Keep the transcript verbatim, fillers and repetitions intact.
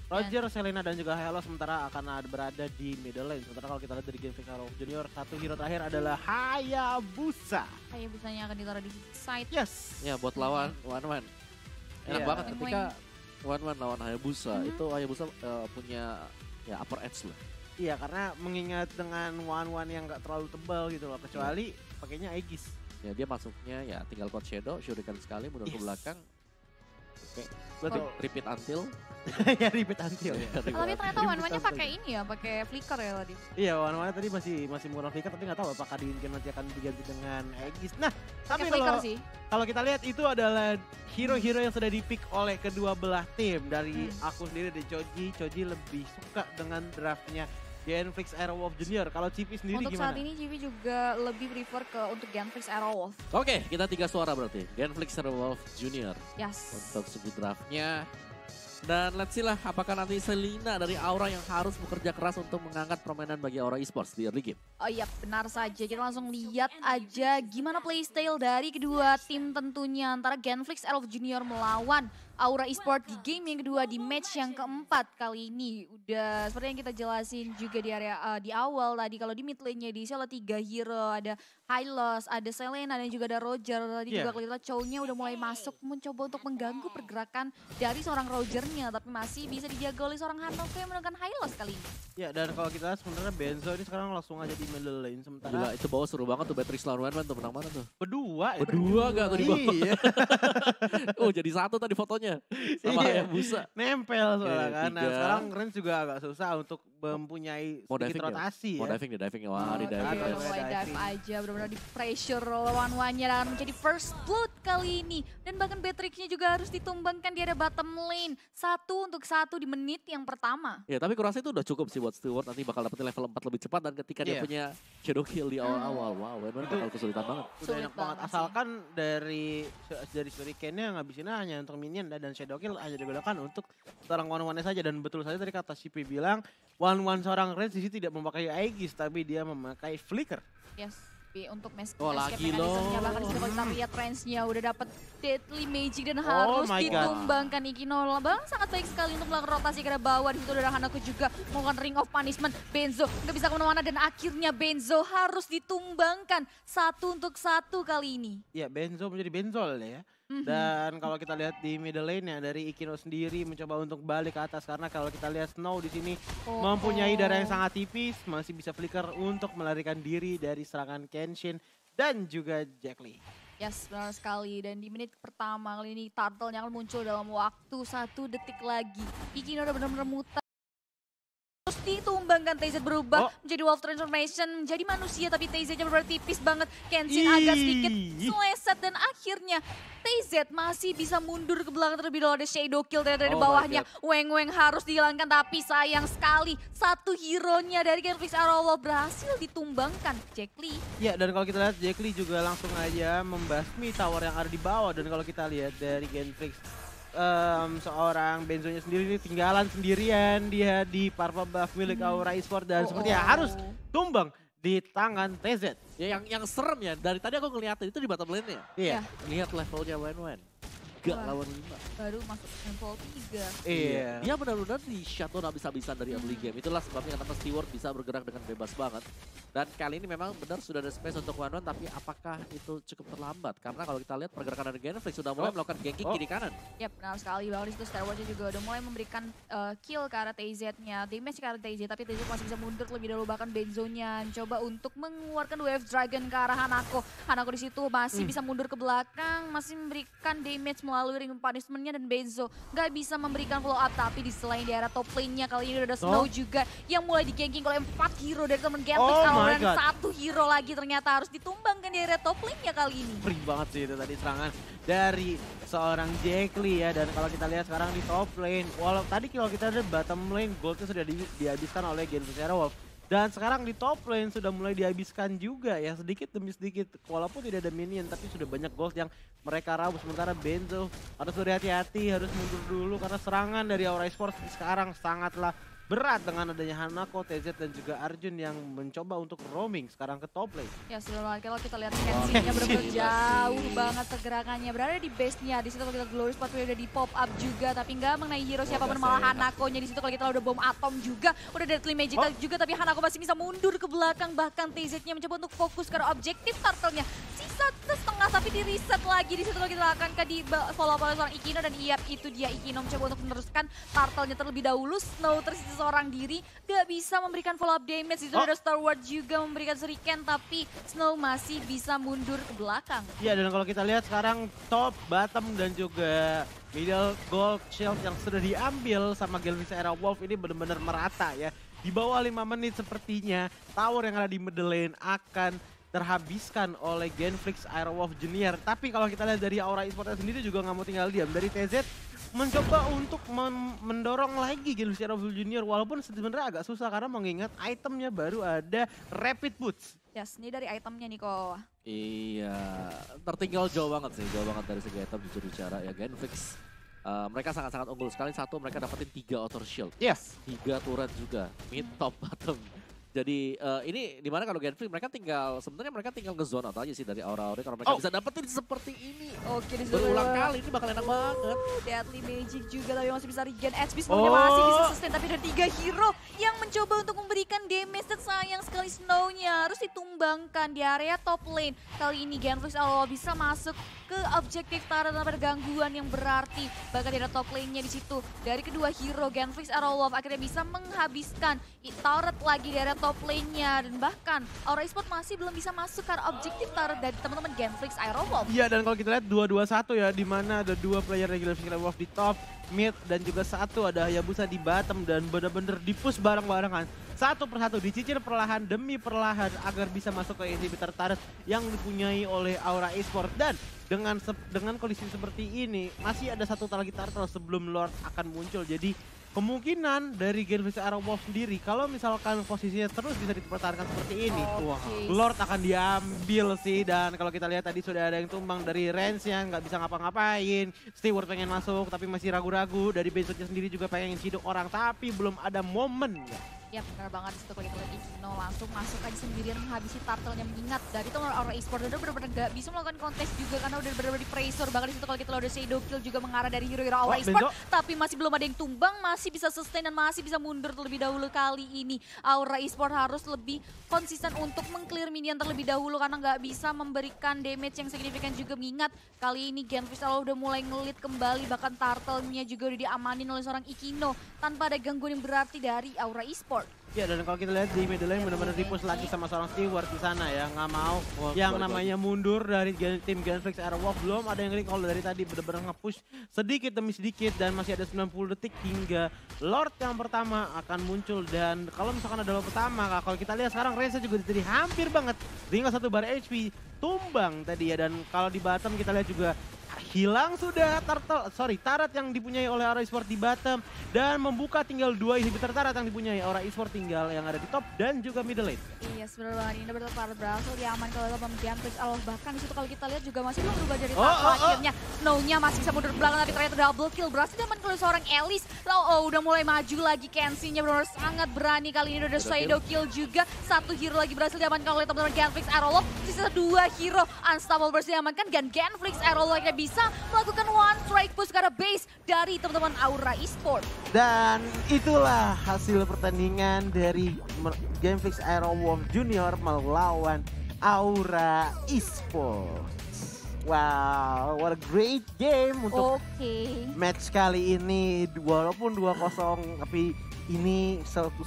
Roger, Selena dan juga Hello sementara akan ada berada di middle lane. Sementara kalau kita lihat dari game Fix Arrow Junior, satu hero terakhir adalah Hayabusa. Hayabusanya akan ditaruh di side. Yes. Ya buat lawan One One. Enak Iya. banget Wing ketika One One lawan Hayabusa. Mhm. Itu Hayabusa uh, punya ya upper edge lah. Iya, karena mengingat dengan one-one yang gak terlalu tebal gitu loh. Kecuali pakainya Aegis. Ya dia masuknya ya tinggal Cloud Shadow, Shuriken sekali mundur ke Yes. belakang. Oke, Betul. repeat until. Ya repeat until. Ya, Oh, repeat tapi until. ternyata one-one-nya pakai ini ya, pakai flicker ya tadi. Iya, one-one tadi masih masih menggunakan flicker, tapi nggak tahu apakah di game nanti akan diganti dengan Aegis. Nah, Pakai tapi flicker kalau sih. kalau kita lihat itu adalah hero-hero yang sudah dipick oleh kedua belah tim. Dari Hmm. aku sendiri dari Choji, Choji lebih suka dengan draftnya Genflix Aerowolf Junior. Kalau Cipi sendiri Untuk gimana? saat ini G V juga lebih prefer ke untuk Genflix Arrowwolf. Oke, kita tiga suara berarti. Genflix Wolf Junior Yes. untuk segi draftnya. Dan let's see lah apakah nanti Selena dari Aura yang harus bekerja keras untuk mengangkat permainan bagi Aura Esports di early game. Oh iya, benar saja. Kita langsung lihat aja gimana playstyle dari kedua tim tentunya. Antara Genflix Arrowwolf Junior melawan Aura Esports di game yang kedua di match yang keempat kali ini. Udah seperti yang kita jelasin juga di area uh, di awal tadi. Kalau di mid lane-nya diisi oleh tiga hero. Ada Hylos, ada Selena dan juga ada Roger. Tadi Yeah. juga kelihatan Chow-nya udah mulai masuk mencoba untuk mengganggu pergerakan dari seorang Roger-nya. Tapi masih bisa dijaga oleh seorang Hanoka yang menggunakan Hylos kali ini. Ya, dan kalau kita lihat sebenarnya Benzo ini sekarang langsung aja di middle lane. Sementara Gila, itu bawah seru banget tuh Beatrix lawan One One tuh menang mana tuh? berdua. ya. Berdua gak tuh di bawah? Iya. Oh jadi satu tadi fotonya sama Iya. Hayabusa. Nempel soalnya Iya, kan. Nah, tiga. sekarang Rens juga agak susah untuk mempunyai Mau sedikit diving ya? rotasi Mau ya. diving deh, diving. Wah di Oke, diving. Ada, udah guys. mulai diving. dive aja, benar-benar di pressure lawan-lawannya dan menjadi first blood kali ini. Dan bahkan Beatrix-nya juga harus ditumbangkan di area bottom lane. Satu untuk satu di menit yang pertama. Ya tapi kurasa itu udah cukup sih buat Stewart. Nanti bakal dapetin level empat lebih cepat. Dan ketika dia Iya. punya shadow kill di awal-awal. Wow, One One bakal kesulitan banget. Udah Sulit enak banget. banget sih. Asalkan dari dari Shuriken-nya ngabisinnya hanya untuk minion dan Shadow Kill hanya digunakan untuk seorang one-one saja. Dan betul saja tadi kata Cipi bilang one-one seorang Rens di sini tidak memakai Aegis tapi dia memakai Flicker. Yes. Tapi untuk mes Oh, escape lagi mechanism-nya loh. bahkan disitu kalau kita lihat range-nya udah dapat deadly magic dan Oh harus my God. ditumbangkan Ikinola. Bang sangat baik sekali untuk melakukan rotasi ke arah bawah. Di situ ada Hanaku juga melakukan ring of punishment. Benzo nggak bisa kemana-mana dan akhirnya Benzo harus ditumbangkan satu untuk satu kali ini. Ya, Benzo menjadi Benzol ya. Mhm. Dan kalau kita lihat di middle lane ya dari Ikino sendiri mencoba untuk balik ke atas karena kalau kita lihat Snow di sini Oh, mempunyai oh. darah yang sangat tipis, masih bisa flicker untuk melarikan diri dari serangan Kenshin dan juga Jack Lee. Yes, benar sekali. Dan di menit pertama kali ini Turtle-nya akan muncul dalam waktu satu detik lagi. Ikino udah benar-benar muter. Terus ditumbangkan T Z berubah Oh. menjadi Wolf Transformation, menjadi manusia tapi T Z-nya benar tipis banget. Kenshin agak sedikit Ih. seleset dan akhirnya T Z masih bisa mundur ke belakang terlebih dahulu. Ada Shadow Kill dari, dari Oh my bawahnya. Weng Weng harus dihilangkan tapi sayang sekali satu hero-nya dari Genflix Arrowwolf berhasil ditumbangkan. Jack Lee. Ya, dan kalau kita lihat Jack Lee juga langsung aja membasmi tower yang ada di bawah. Dan kalau kita lihat dari Genflix, em, seorang Benzonya sendiri ini tinggalan sendirian dia di Purple Buff milik Aura Esports dan Oh, sepertinya oh. harus tumbang di tangan T Z. Ya yang yang serem ya, dari tadi aku ngeliatin itu di bottom lane-nya. Iya. Lihat levelnya One One. Gak Wah. lawan lima. Baru masuk level tiga. Iya. Dia benar-benar di shutdown habis-habisan dari early game. Itulah sebabnya kenapa Stewart bisa bergerak dengan bebas banget. Dan kali ini memang benar sudah ada space untuk One One, tapi apakah itu cukup terlambat? Karena kalau kita lihat pergerakan dari Genflix sudah mulai Oh. melakukan ganking Oh. kiri kanan. Ya benar sekali, bahkan disitu Star Wars juga udah mulai memberikan uh, kill ke arah T Z-nya, damage ke arah T Z, tapi T Z masih bisa mundur lebih dahulu, bahkan Benzonya coba untuk mengeluarkan Wave Dragon ke arah Hanako. Hanako di situ masih Hmm. bisa mundur ke belakang, masih memberikan damage melalui ring punishment-nya dan Benzo nggak bisa memberikan follow up, tapi di selain di arah top lane-nya kali ini udah ada Snow Oh. juga yang mulai di ganking oleh empat hero dari temen Genflix. Oh Kalau my dan God. satu hero lagi ternyata harus ditumbangkan di area top lane-nya kali ini. Free banget sih itu tadi serangan dari seorang Jack Lee ya. Dan kalau kita lihat sekarang di top lane, walau tadi kalau kita lihat bottom lane goldnya sudah di, dihabiskan oleh Genflix Aerowolf. Dan sekarang di top lane sudah mulai dihabiskan juga ya, sedikit demi sedikit. Walaupun tidak ada minion tapi sudah banyak gold yang mereka raup. Sementara Benzo harus berhati-hati, harus mundur dulu karena serangan dari Aura Esports sekarang sangatlah berat dengan adanya Hanako, T Z dan juga Arjun yang mencoba untuk roaming sekarang ke top lane. Ya sudah lah, kalau kita lihat Kenzie-nya benar-benar Kenzie. jauh banget pergerakannya. Berada di base-nya, di situ kalau kita Glory Spot udah di pop up juga. Tapi nggak mengenai hero siapapun, udah malah seenak. Hanako-nya di situ kalau kita udah bom atom juga. Udah Deadly Magical Oh. juga, tapi Hanako masih bisa mundur ke belakang. Bahkan T Z-nya mencoba untuk fokus ke objektif turtle-nya. Sisa setengah tapi di reset lagi. Di situ kalau kita akan ke di follow up oleh seorang Ikino. Dan iya, itu dia Ikino mencoba untuk meneruskan turtle-nya terlebih dahulu. Snow tersisa seorang diri. Gak bisa memberikan follow up damage. Di situ Oh. ada Star Wars juga memberikan shuriken. Tapi Snow masih bisa mundur ke belakang. Ya, dan kalau kita lihat sekarang top, bottom dan juga middle gold shield yang sudah diambil sama Galvix Era Wolf ini benar-benar merata ya. Di bawah lima menit sepertinya tower yang ada di middle lane akan terhabiskan oleh Genflix Aerowolf Junior. Tapi kalau kita lihat dari Aura Esports sendiri juga nggak mau tinggal diam. Dari T Z mencoba untuk men- mendorong lagi Genflix Aerowolf Junior walaupun sebenarnya agak susah karena mengingat itemnya baru ada Rapid Boots. Yes, ini dari itemnya nih kok. Iya, tertinggal jauh banget sih, jauh banget dari segi item jujur bicara ya. Genflix, uh, mereka sangat-sangat unggul sekali. Satu, mereka dapetin tiga outer shield. Yes. Tiga turret juga, mid, top, bottom. Jadi uh, ini dimana kalau Genflix mereka tinggal, sebenarnya mereka tinggal nge-zone out aja sih dari aura-aura kalau mereka Oh. bisa dapetin seperti ini. Oke, di situ Berulang kali, ini bakal enak banget. Deadly Magic juga tapi masih bisa regen H P semuanya Oh. masih bisa sustain. Tapi ada tiga hero yang mencoba untuk memberikan damage dan sayang sekali Snow-nya harus ditumbangkan di area top lane. Kali ini Genflix Aurora bisa masuk ke objektif Tara tanpa ada gangguan yang berarti. Bahkan di top lane-nya di situ dari kedua hero Genflix Aurora akhirnya bisa menghabiskan turret lagi di area top lane-nya. Dan bahkan Aura Esports masih belum bisa masuk ke arah objektif turret dari teman-teman Genflix Aurora. Iya, dan kalau kita lihat dua dua satu ya, di mana ada dua player regular Secret Wolf di top, mid, dan juga satu ada Hayabusa di bottom dan bener-bener di-push bareng-barengan. Satu persatu dicicil perlahan demi perlahan agar bisa masuk ke inhibitor turret yang dipunyai oleh Aura Esports. Dan dengan dengan kondisi seperti ini masih ada satu lagi turtle sebelum Lord akan muncul. Jadi kemungkinan dari Genflix Aura Wolf sendiri kalau misalkan posisinya terus bisa dipertahankan seperti ini, wah, Oke. Lord akan diambil sih. Dan kalau kita lihat tadi sudah ada yang tumbang dari Rens yang nggak bisa ngapa-ngapain. Steward pengen masuk tapi masih ragu-ragu. Dari Benzotnya sendiri juga pengen ciduk orang tapi belum ada momen. Ya benar banget di situ kalau kita lihat Ikino langsung masuk aja sendirian menghabisi turtle-nya, mengingat dari teman Aura Esports udah benar-benar gak bisa melakukan kontes juga karena udah benar-benar di pressure. Bahkan di situ kalau kita lihat ada Shadow Kill juga mengarah dari hero-hero Aura Oh, Esports, Benzo. tapi masih belum ada yang tumbang, masih bisa sustain dan masih bisa mundur terlebih dahulu. Kali ini Aura Esports harus lebih konsisten untuk meng-clear minion terlebih dahulu karena nggak bisa memberikan damage yang signifikan juga, mengingat kali ini Genflix udah mulai ngelit kembali, bahkan turtle-nya juga udah diamanin oleh seorang Ikino tanpa ada gangguan yang berarti dari Aura Esports. Ya, dan kalau kita lihat di middle lane benar-benar di-push lagi sama seorang Steward di sana ya, nggak mau Wah, yang balik namanya mundur dari gen- tim Genflix Airwolf. Belum ada yang recall dari tadi, benar-benar nge-push sedikit demi sedikit dan masih ada sembilan puluh detik hingga Lord yang pertama akan muncul. Dan kalau misalkan ada Lord pertama, kalau kita lihat sekarang Reza juga jadi hampir banget tinggal satu bar H P tumbang tadi ya. Dan kalau di bottom kita lihat juga hilang sudah turtle, sorry, turret yang dipunyai oleh Aura Esports di bottom dan membuka tinggal dua inhibitor turret yang dipunyai Aura Esports, tinggal yang ada di top dan juga middle lane. Iya sebenarnya ini betul turret berhasil diaman kalau dalam Genflix. Allah, bahkan di situ kalau kita lihat juga masih belum berubah dari Oh, turtle. oh, oh. Akhirnya Snow-nya masih bisa mundur ke belakang tapi ternyata double kill berhasil diaman oleh seorang Elise. Lalu oh, udah mulai maju lagi, Kenzie-nya benar-benar sangat berani kali ini. Udah Udah shadow kill juga, satu hero lagi berhasil diamankan oleh teman-teman Genflix Aerolog. Sisa dua hero unstoppable berhasil diamankan dan Genflix Aerolog akhirnya bisa melakukan one strike push ke arah base dari teman-teman Aura Esports. Dan itulah hasil pertandingan dari Genflix Aerowolf Junior melawan Aura Esports. Wow, what a great game untuk Oke. match kali ini. Walaupun dua kosong tapi ini satu